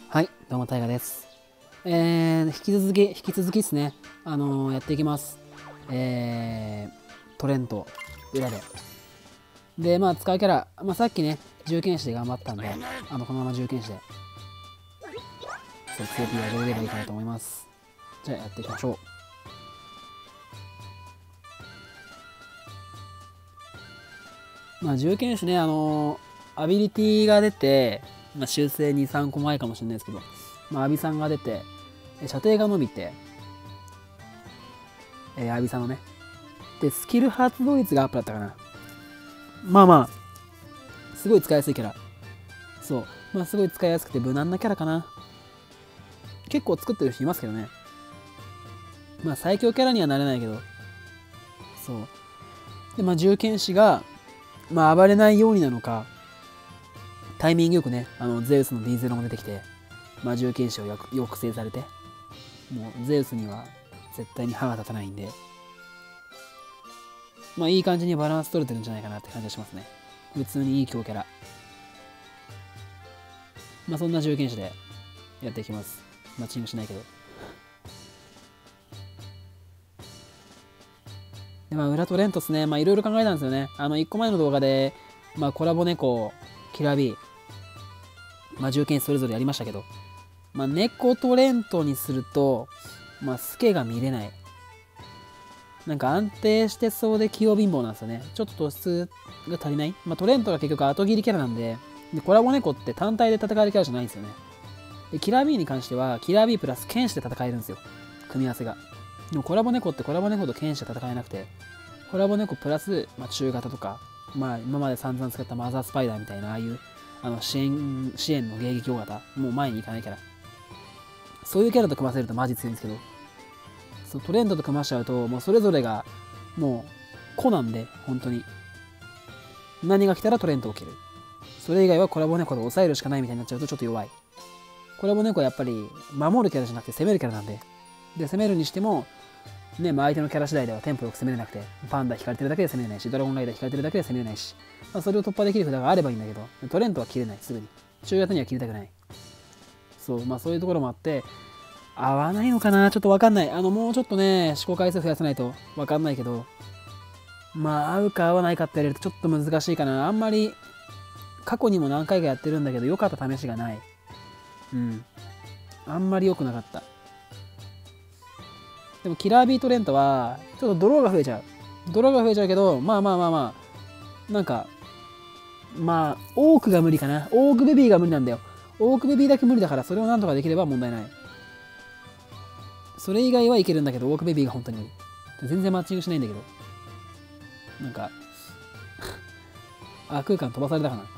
はい、どうも、タイガです。引き続きですね、やっていきます。トレント、裏で。で、まあ、使うキャラ、さっきね、銃剣士で頑張ったんで、このまま銃剣士で、そう、強気を上げればいいかなと思います。じゃあ、やっていきましょう。まあ、銃剣士ね、アビリティが出て、修正2、3個前かもしれないですけど、アビさんが出て、射程が伸びて、アビさんのね。で、スキル発動率がアップだったかな。すごい使いやすいキャラ。そう。すごい使いやすくて無難なキャラかな。結構作ってる人いますけどね。最強キャラにはなれないけど。そう。で、銃剣士が、暴れないようになのか、タイミングよくね、ゼウスの D0 も出てきて、銃剣士を抑制されて、もうゼウスには絶対に歯が立たないんで、いい感じにバランス取れてるんじゃないかなって感じがしますね。普通にいい強キャラ。そんな銃剣士でやっていきます。マッチングしないけど。で、裏トレントですね。いろいろ考えたんですよね。1個前の動画で、コラボ猫、キラビー、銃剣士それぞれやりましたけど、猫トレントにすると、スケが見れない。なんか安定してそうで器用貧乏なんですよね。ちょっと突出が足りない。トレントが結局後切りキャラなんで、コラボ猫って単体で戦えるキャラじゃないんですよね。で、キラー B に関しては、キラー B プラス剣士で戦えるんですよ。組み合わせが。でもコラボ猫ってコラボ猫と剣士で戦えなくて、コラボ猫プラス、中型とか、今まで散々使ったマザースパイダーみたいな、ああいう、支援の迎撃大型、もう前に行かないキャラ。そういうキャラと組ませるとマジ強いんですけど、そうトレンドと組ましちゃうと、もうそれぞれが、もう、子なんで、本当に。何が来たらトレンドを切る。それ以外はコラボ猫で抑えるしかないみたいになっちゃうとちょっと弱い。コラボ猫はやっぱり、守るキャラじゃなくて攻めるキャラなんで。で、攻めるにしても、ね、相手のキャラ次第ではテンポよく攻めれなくて、パンダ引かれてるだけで攻めれないし、ドラゴンライダー引かれてるだけで攻めれないし、それを突破できる札があればいいんだけど、トレントは切れない、すぐに。中型には切りたくない。そう、そういうところもあって、合わないのかなちょっとわかんない。もうちょっとね、試行回数増やさないとわかんないけど、合うか合わないかって言われるとちょっと難しいかな。あんまり、過去にも何回かやってるんだけど、良かった試しがない。うん。あんまり良くなかった。でも、キラービートレントは、ちょっとドローが増えちゃう。ドローが増えちゃうけど、なんか、オークが無理かな。オークベビーが無理なんだよ。オークベビーだけ無理だから、それをなんとかできれば問題ない。それ以外はいけるんだけど、オークベビーが本当に無理。全然マッチングしないんだけど。なんか、空間飛ばされたかな。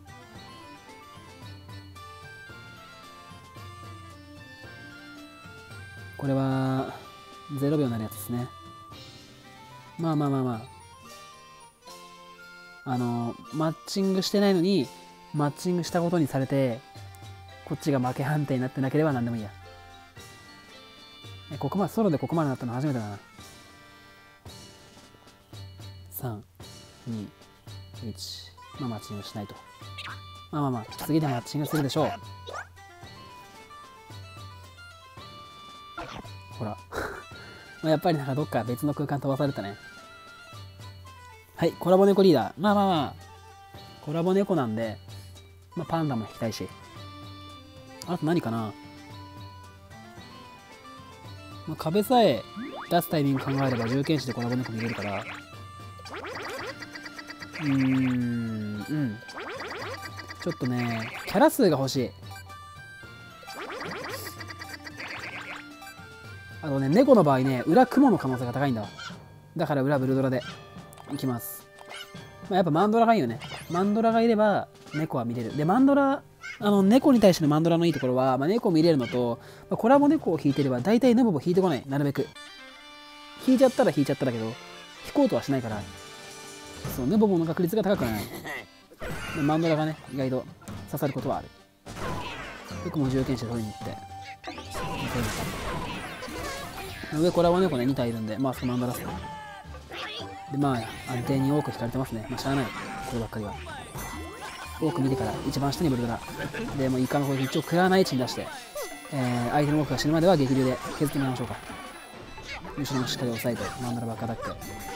これは、0秒になるやつですね。マッチングしてないのに、マッチングしたことにされて、こっちが負け判定になってなければ何でもいいや。ソロでここまでなったの初めてだな。3、2、1。マッチングしないと。次でマッチングするでしょう。ほら。やっぱりなんかどっか別の空間飛ばされたね。はい、コラボ猫リーダー。コラボ猫なんで、パンダも引きたいし。あと何かな壁さえ出すタイミング考えれば銃剣士でコラボ猫見れるから。ちょっとね、キャラ数が欲しい。あとね、猫の場合ね、裏雲の可能性が高いんだわ。だから裏ブルドラでいきます。やっぱマンドラがいいよね。マンドラがいれば猫は見れる。で、マンドラ、猫に対してのマンドラのいいところは、猫見れるのと、コラボ猫を引いてれば大体ヌボボ引いてこない。なるべく。引いちゃったら引いちゃっただけど、引こうとはしないから、そう、ヌボボの確率が高くはない。でマンドラがね、意外と刺さることはある。僕も銃剣士で取りに行って。上コラボ猫ね、2体いるんで、マンドラっすね。で、安定に多く引かれてますね。しゃあない。こればっかりは。 多く見てから一番下にブルドラで、もうイカの攻撃一応食らわない位置に出して、相手の多くが死ぬまでは激流で削ってみましょうか。後ろもしっかり押さえてマンダラバックアタック。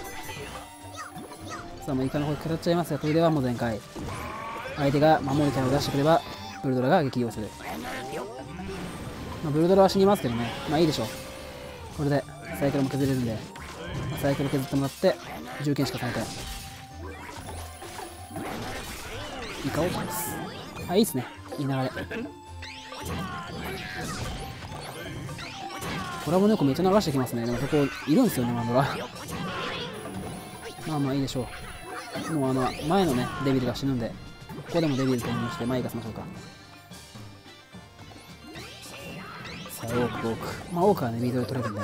さあもうイカの攻撃食らっちゃいますが、トイレはもう全開。相手が守るキャラを出してくればブルドラが激流をする。ブルドラは死にますけどね、まあいいでしょう。これでサイクルも削れるんで、サイクル削ってもらって銃剣しかされてイカを落とす。あ、いいっすね、いい流れ。コラボ猫めっちゃ流してきますね。でもそこいるんですよね、マンドラ。まあまあいいでしょう。もう前のねデビルが死ぬんで、ここでもデビル投入して前行かせましょうか。さあ多くまあ多くはねビートで取れるんで、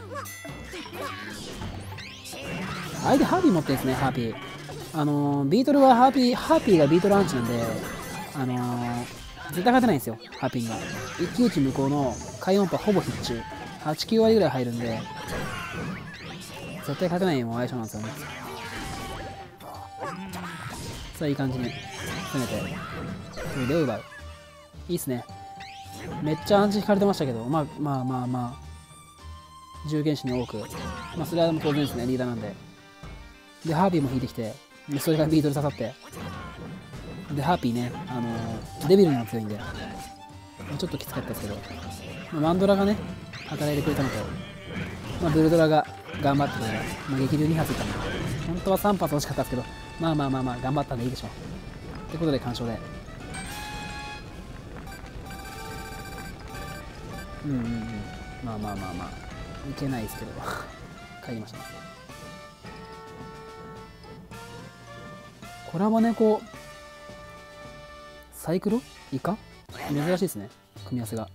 相手ハーピー持ってるんですね。ハーピービートルはハーピーがビートルアンチなんで、絶対勝てないんですよ、ハーピーには。一騎打ち向こうの海音波ほぼ必中、8、9割ぐらい入るんで、絶対勝てないも相性なんですよね。さあいい感じに攻めて、それで奪う。いいっすね。めっちゃアンチ引かれてましたけど、まあ銃剣士に多く、まあそれは当然ですね、リーダーなんで。でハーピーも引いてきて、でそれがビートル刺さって、でハーピーね、デビルにも強いんでちょっときつかったですけど、マンドラがね働いてくれたのと、ブルドラが頑張ってくれた、激流2発いったんで、本当は3発欲しかったですけど、まあ頑張ったんでいいでしょう。ってことで完勝で、まあいけないですけど帰りましたね。コラボ猫サイクロイカ珍しいですね、組み合わせが。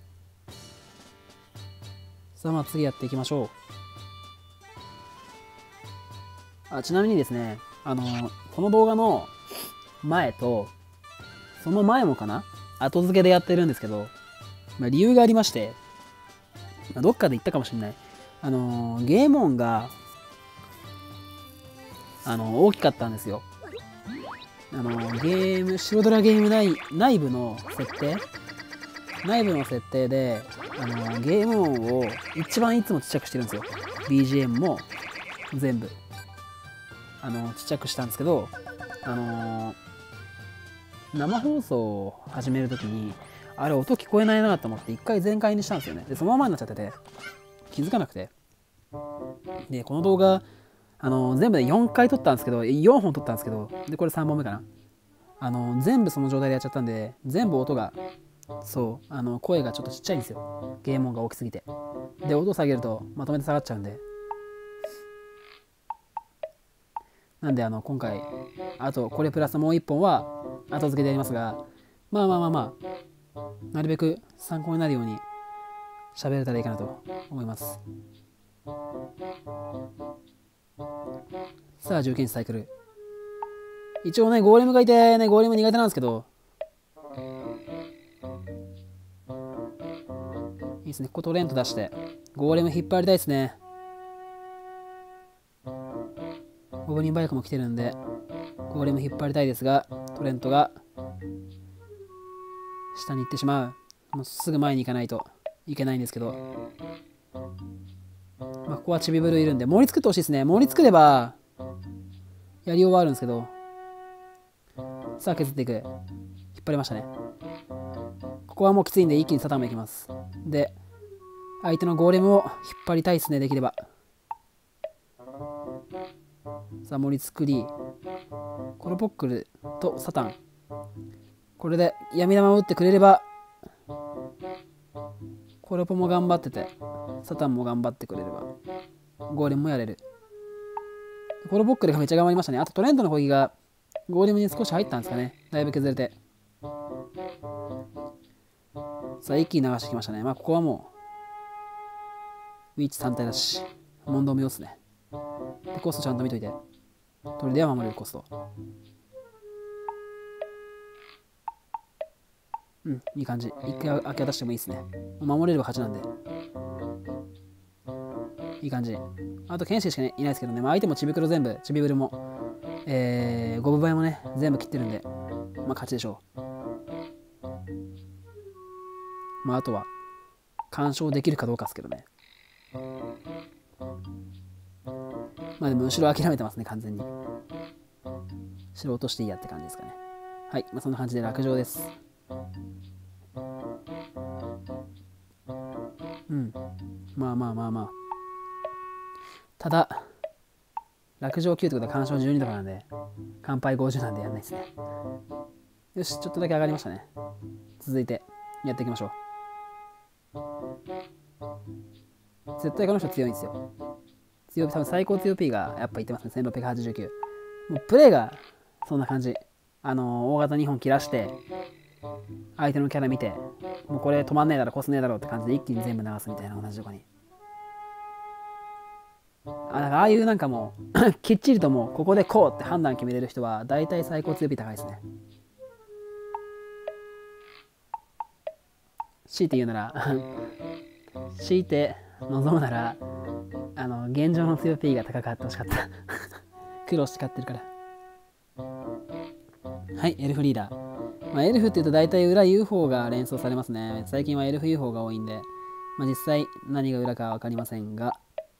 さあまあ次やっていきましょう。ちなみにですね、この動画の前とその前もかな、後付けでやってるんですけど、理由がありまして、どっかで言ったかもしれない。ゲーム音が大きかったんですよ。白ドラゲーム内部の設定で、ゲーム音を一番いつもちっちゃくしてるんですよ。BGM も全部ちっちゃくしたんですけど、生放送を始めるときにあれ音聞こえないなと思って一回全開にしたんですよね。でそのままになっちゃってて気づかなくて、でこの動画全部で4回撮ったんですけど、4本撮ったんですけど、でこれ3本目かな。全部その状態でやっちゃったんで、全部音が声がちょっとちっちゃいんですよ、ゲーム音が大きすぎて。で音を下げるとまとめて下がっちゃうんで、なんで今回あとこれプラスもう1本は後付けでやりますが、まあなるべく参考になるように喋れたらいいかなと思います。さあ銃剣士サイクル、一応ねゴーレムがいてね、ゴーレム苦手なんですけど、いいですね。ここトレント出してゴーレム引っ張りたいですね。ゴブリンバイクも来てるんでゴーレム引っ張りたいですが、トレントが下に行ってしまう。もうすぐ前に行かないといけないんですけど、ここはチビブルいるんで森作ってほしいですね。森作ればやり終わるんですけど、さあ削っていく、引っ張りましたね。ここはもうきついんで一気にサタンもいきます。で相手のゴーレムを引っ張りたいですね、できれば。さあ森作り、コロポックルとサタン、これで闇玉を打ってくれれば、コロポも頑張っててサタンも頑張ってくれればゴーレムもやれる。コロポックルがめっちゃ頑張りましたね。あとトレンドの攻撃がゴーレムに少し入ったんですかね、だいぶ削れて。さあ一気に流してきましたね。ここはもうウィッチ3体だし問答無用っすね。でコストちゃんと見といて、トリでは守れるコスト。いい感じ。一回開け出してもいいですね。守れれば勝ちなんでいい感じ。あと剣士しかいないですけどね、相手もチビクロ全部、チビブルもゴブバイもね全部切ってるんでまあ勝ちでしょう。まああとは干渉できるかどうかですけどね。まあでも後ろ諦めてますね、完全に。城落としていいやって感じですかね。はい、まあ、そんな感じで落城です。うん。まあまあまあまあ。ただ、落城9ってことは干渉12とかなんで、乾杯50なんでやんないですね。よし、ちょっとだけ上がりましたね。続いて、やっていきましょう。絶対この人強いんですよ。多分最高強 P がやっぱいってますね。1689。もうプレイがそんな感じ。大型2本切らして、相手のキャラ見て、もうこれ止まんねえだろ、越すねえだろって感じで一気に全部流すみたいな、同じとこに。なんかああいうなんかもうきっちりともうここでこうって判断決めれる人は大体最高強 P 高いですね。強いて言うなら強いて望むなら現状の強 P が高かってほしかった苦労して買ってるから。はい、エルフリーダー。まあ、エルフって言うと大体裏 UFO が連想されますね。最近はエルフ UFO が多いんで、まあ、実際何が裏かは分かりませんが、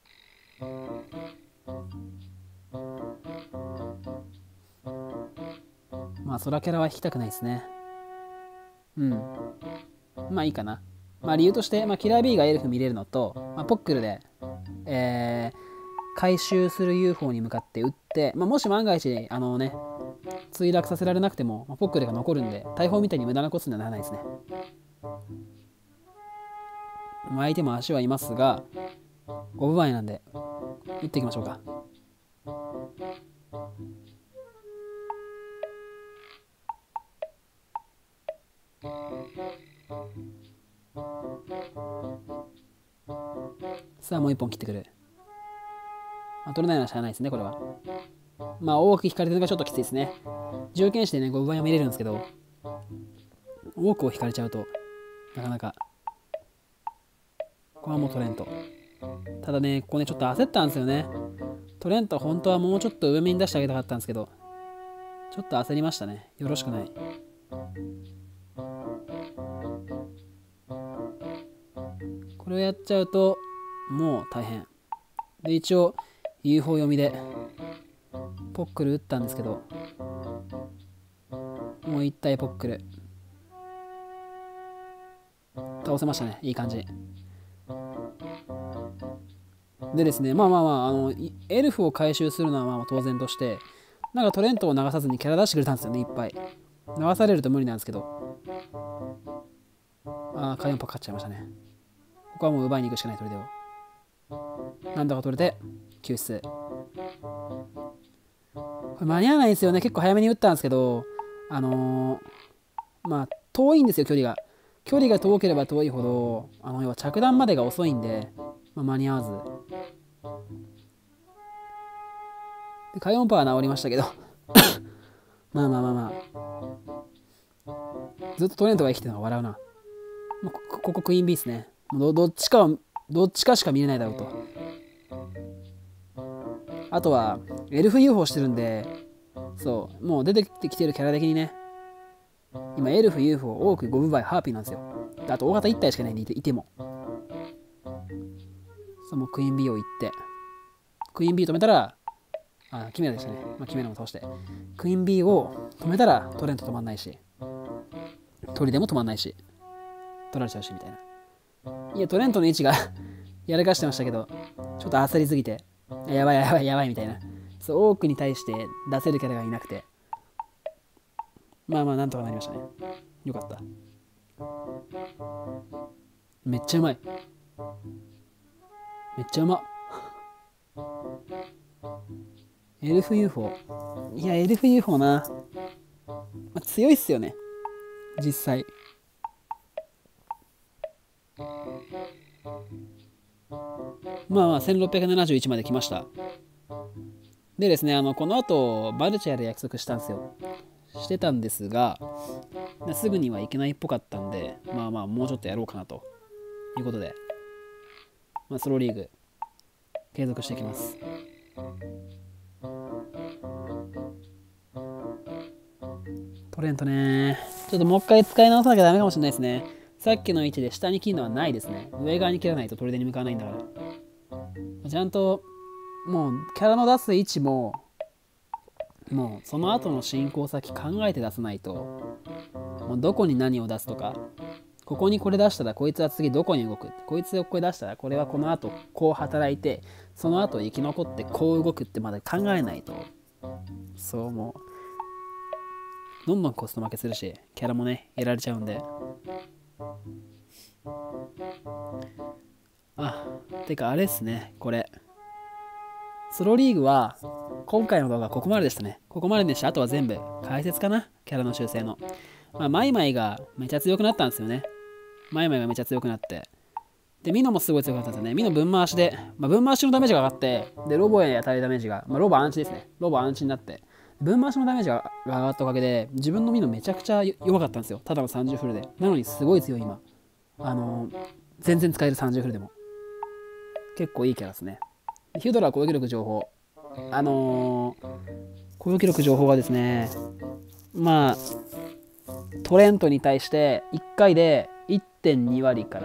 まあ空キャラは引きたくないですね。うん。まあいいかな。まあ理由として、まあ、キラー B がエルフ見れるのと、まあ、ポックルで、回収する UFO に向かって撃って、まあ、もし万が一墜落させられなくても、まあ、ポックルが残るんで、大砲みたいに無駄なコストにはならないですね。まあ、相手も足はいますが、5分前なんで、撃っていきましょうか。さあ、もう1本切ってくる。まあ、取れないのはしゃあないですね、これは。まあ、多く引かれてるのがちょっときついですね。重剣士でね、5分前は見れるんですけど、多くを引かれちゃうと、なかなか、これはもう取れんと。ただね、ここね、ちょっと焦ったんですよね。取れんと本当はもうちょっと上目に出してあげたかったんですけど、ちょっと焦りましたね。よろしくない。これをやっちゃうと、もう大変。で、一応、UFO 読みで、ポックル打ったんですけど、もう一体ポックル。倒せましたね。いい感じ。でですね、まあまあまあ、エルフを回収するのはまあ当然として、なんかトレントを流さずにキャラ出してくれたんですよね、いっぱい。流されると無理なんですけど。カイオンパかかっちゃいましたね。ここはもう奪いに行くしかない、トリデを。なんとか取れて、救出。これ間に合わないんですよね。結構早めに打ったんですけど、まあ、遠いんですよ、距離が。距離が遠ければ遠いほど、要は着弾までが遅いんで、まあ、間に合わず。で、カイオンパは治りましたけどまあまあまあまあ。ずっとトレントが生きてるのが笑うな。もうここクイーンビーですね。もうどっちかしか見れないだろうと。あとは、エルフ UFO してるんで、そう、もう出てきてるキャラ的にね、今エルフ UFO 多く5分倍ハーピーなんですよ。あと大型1体しかないんでいても。そう、もうクイーン B を行って、クイーン B 止めたら、キメラでしたね。まあ、キメラも倒して。クイーン B を止めたらトレント止まんないし、トリでも止まんないし、取られちゃうしみたいな。いや、トレントの位置がやらかしてましたけど、ちょっと焦りすぎて、やばいやばいやばいみたいな。そう、多くに対して出せるキャラがいなくて、まあまあ、なんとかなりましたね。よかった。めっちゃうまい。めっちゃうま。エルフ UFO。いや、エルフ UFO な。まあ、強いっすよね。実際。まあまあ、1671まで来ました。でですね、この後、バルチャーで約束したんですよ。してたんですが、すぐには行けないっぽかったんで、まあまあ、もうちょっとやろうかなということで、まあ、スローリーグ、継続していきます。トトレントね。ちょっともう一回使い直さなきゃダメかもしれないですね。さっきの位置で下に切るのはないですね。上側に切らないと砦に向かわないんだから。ちゃんと、もうキャラの出す位置も、もうその後の進行先考えて出さないと、もうどこに何を出すとか、ここにこれ出したらこいつは次どこに動くって、こいつをこれ出したらこれはこの後こう働いて、その後生き残ってこう動くってまだ考えないと、そうもうどんどんコスト負けするし、キャラもねやられちゃうんで。てかあれっすね、これソロリーグは今回の動画はここまででしたね。ここまででした。あとは全部解説かな、キャラの修正の。マイマイがめちゃ強くなったんですよね。マイマイがめちゃ強くなって。で、ミノもすごい強かったんですよね。ミノ分回しで、分回しのダメージが上がって、で、ロボへ与えるダメージが、ロボアンチですね。ロボアンチになって、分回しのダメージが上がったおかげで、自分のミノめちゃくちゃ弱かったんですよ。ただの30フルで。なのにすごい強い今。全然使える30フルでも。結構いいキャラですね。ヒュドラは攻撃力情報。攻撃力情報はですね、トレントに対して1回で 1.2 割から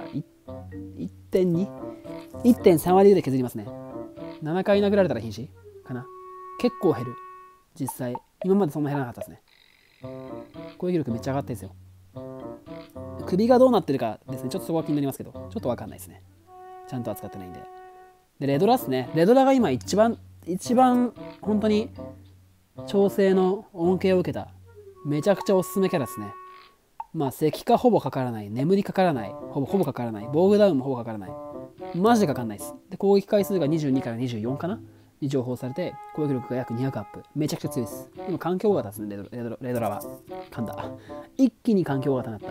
1.2?1.3 割で削りますね。7回殴られたら瀕死かな。結構減る。実際。今までそんな減らなかったですね。攻撃力めっちゃ上がってるんですよ。首がどうなってるかですね。ちょっとそこは気になりますけど、ちょっとわかんないですね。ちゃんと扱ってないんで。で、レドラっすね。レドラが今一番本当に調整の恩恵を受けためちゃくちゃおすすめキャラですね。石化ほぼかからない、眠りかからない、ほぼかからない、防具ダウンもほぼかからない。マジでかかんないです。で、攻撃回数が22から24かなに情報されて、攻撃力が約200アップ。めちゃくちゃ強いです。でも環境型ですね、レドラは。噛んだ。一気に環境型になった。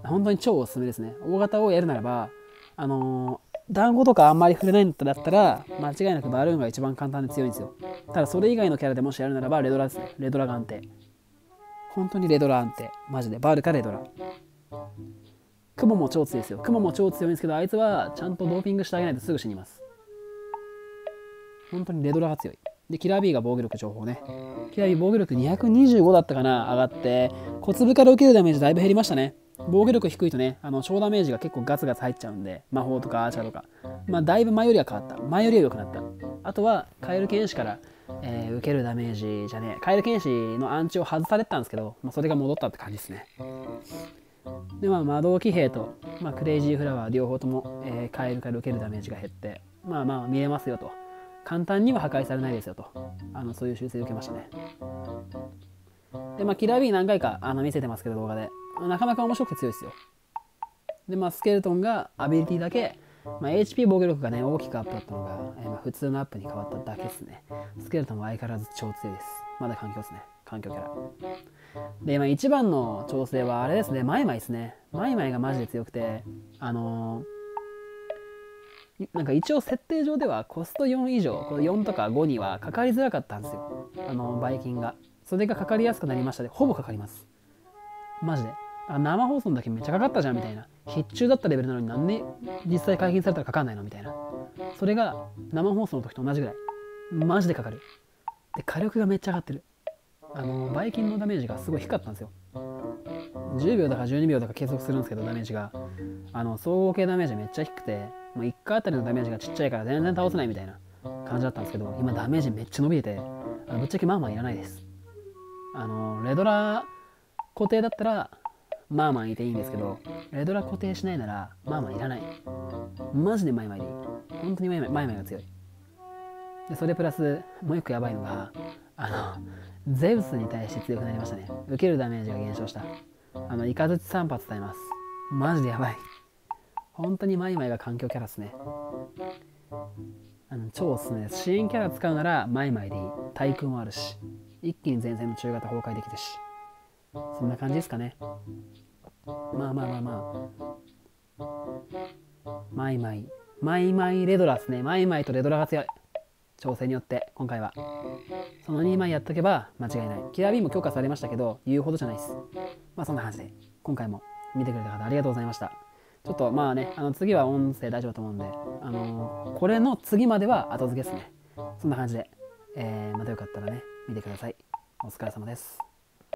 本当に超おすすめですね。大型をやるならば、団子とかあんまり触れないんだったら、間違いなくバルーンが一番簡単で強いんですよ。ただそれ以外のキャラでもしやるならば、レドラですね。レドラが安定。本当にレドラ安定。マジで。バルかレドラ。クモも超強いですよ。クモも超強いんですけど、あいつはちゃんとドーピングしてあげないとすぐ死にます。本当にレドラが強い。で、キラー B が防御力情報ね。キラー B 防御力225だったかな、上がって、小粒から受けるダメージだいぶ減りましたね。防御力低いとね、超ダメージが結構ガツガツ入っちゃうんで、魔法とかアーチャーとか。だいぶ前よりは変わった。前よりは良くなった。あとは、カエル剣士から、受けるダメージじゃねえ。カエル剣士のアンチを外されてたんですけど、それが戻ったって感じですね。で、魔導騎兵と、クレイジーフラワー両方とも、カエルから受けるダメージが減って、見えますよと。簡単には破壊されないですよと。そういう修正を受けましたね。で、キラー B 何回か見せてますけど、動画で。なかなか面白くて強いですよ。で、スケルトンがアビリティだけ、HP 防御力がね、大きくアップだったのが、普通のアップに変わっただけですね。スケルトンは相変わらず超強いです。まだ環境ですね。環境キャラ。で、一番の調整はあれですね、マイマイですね。マイマイがマジで強くて、一応設定上ではコスト4以上、これ4とか5にはかかりづらかったんですよ。バイキンが。それがかかりやすくなりましたで、ほぼかかります。マジで。生放送だけめっちゃかかったじゃんみたいな。必中だったレベルなのになんで実際解禁されたらかかんないのみたいな。それが生放送の時と同じぐらい。マジでかかる。で、火力がめっちゃ上がってる。バイキンのダメージがすごい低かったんですよ。10秒だか12秒だか計測するんですけど、ダメージが。総合系ダメージめっちゃ低くて、もう1回あたりのダメージがちっちゃいから全然倒せないみたいな感じだったんですけど、今ダメージめっちゃ伸びてて、ぶっちゃけいらないです。レドラ固定だったら、いていいんですけど、レドラ固定しないなら、いらない。マジでマイマイでいい。本当にマイマイが強い。で、それプラス、もう一個やばいのが、ゼウスに対して強くなりましたね。受けるダメージが減少した。イカズチ3発耐えます。マジでやばい。本当にマイマイが環境キャラですね。超おすすめです。支援キャラ使うなら、マイマイでいい。対空もあるし、一気に前線の中型崩壊できるし。そんな感じですかね。マイマイレドラですね。マイマイとレドラが強い。調整によって今回はその2枚やっとけば間違いない。キラー B も強化されましたけど言うほどじゃないです。そんな感じで今回も見てくれた方ありがとうございました。ちょっと次は音声大丈夫だと思うんで、これの次までは後付けですね。そんな感じで、またよかったらね見てください。お疲れ様です。